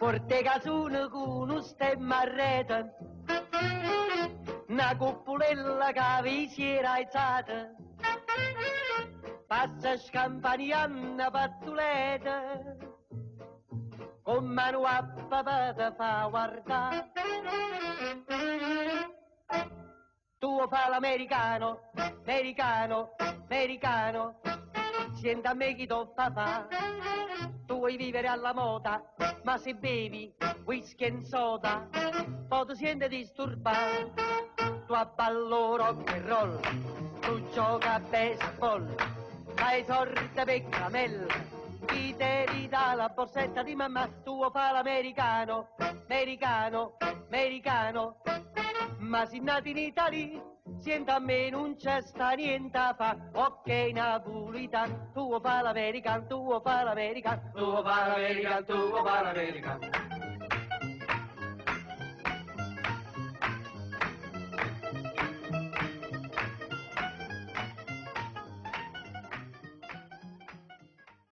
porte casune con un stemma a rete, una cuppulella che vi si era alzata, passa scampanianna pattuleta, con mano a papà te fa guardare. Tu fa l'americano, americano, americano, senta a me chi t'ho papà. Tu vuoi vivere alla moda, ma se bevi whisky e soda, poi ti senti disturbato. Tu abballo rock and roll, tu gioca a baseball, fai sorte per camella, chi te ridà la borsetta di mamma. Tu fa l'americano, americano, americano, ma se nati in Italia, senta a me non c'è sta niente a fa. Ok napolitan, tu fa l'americano, tu fa l'americano, tu fa l'americano, tu fa l'americano.